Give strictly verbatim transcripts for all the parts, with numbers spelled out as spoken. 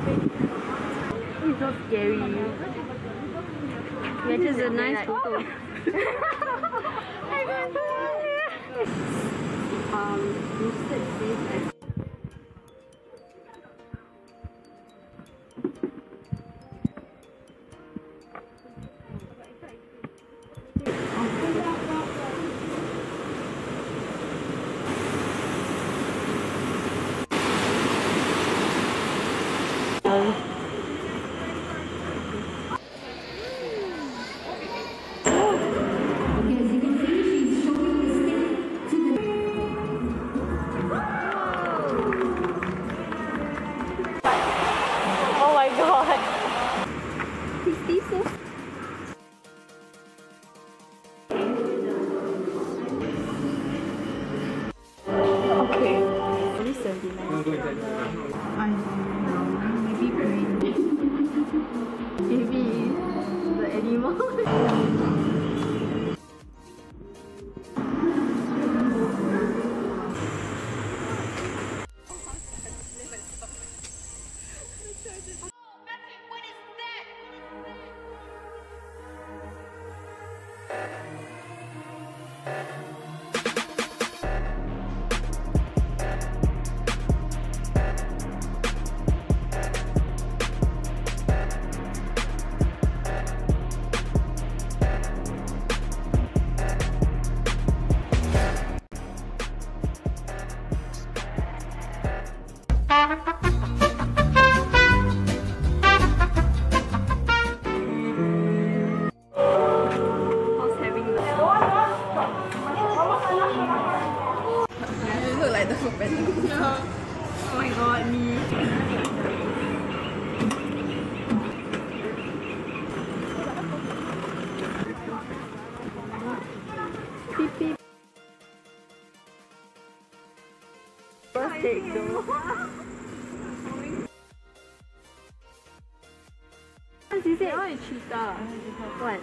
It's so scary. Yeah, just a nice photo. um, listed this as oh my god, me. Beep beep. Birthday though. She said, oh, it's cheetah. What?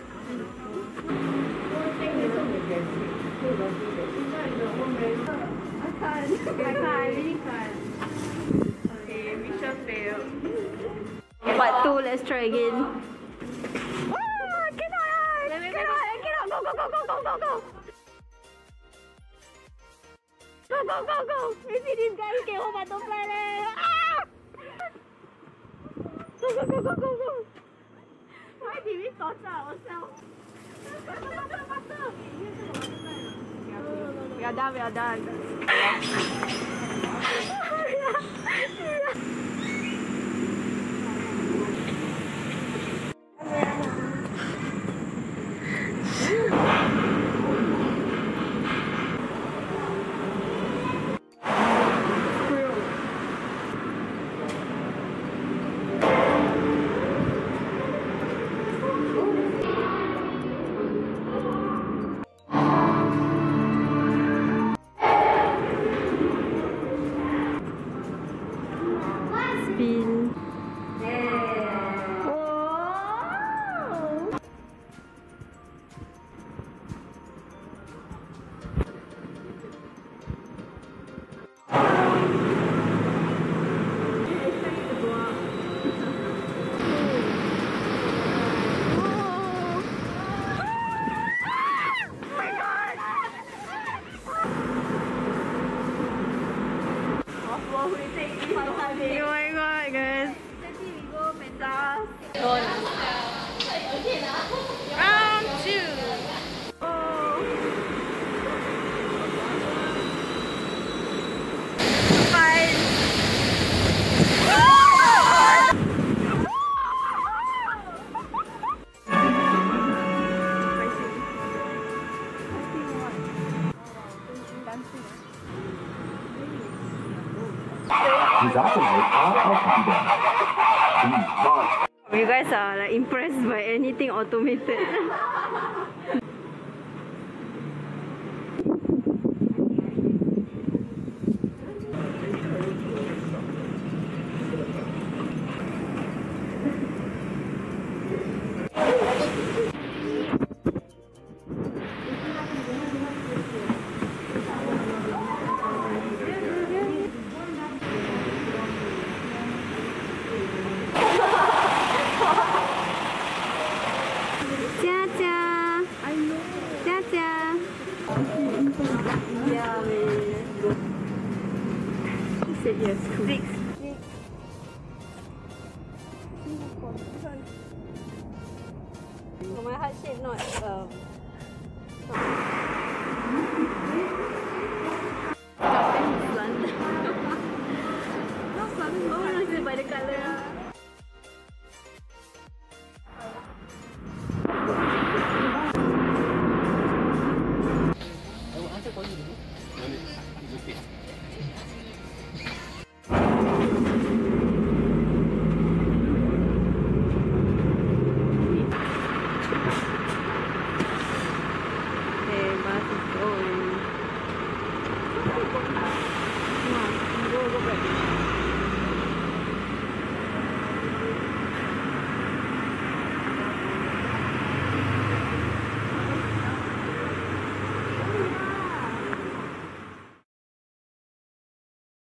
I can't. I can't. I really can't. Okay, mission failed. Part two, let's try again. Ah, cannot! Cannot! Cannot! Go! Go! Go! Go! Go! Go! Go! Go! Go! Go! Go! Maybe this guy can hold butterfly. Ah! Go! Go! Go! Go! Go! Go! Why did we torture ourselves? We are done, we are done. You guys are like impressed by anything automated. So my heart shape not um Japan is slant. Not slant. Oh no, it's by the colour. I will answer for you dulu. No need. It's okay. Okay, bus is going. Come on, go, go back.